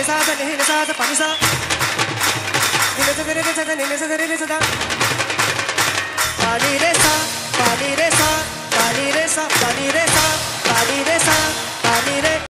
सा सा नि सा सा पानी सा नि सा रे सा नि सा रे सा पानी रे सा पानी रे सा पानी रे सा पानी रे सा पानी रे सा पानी रे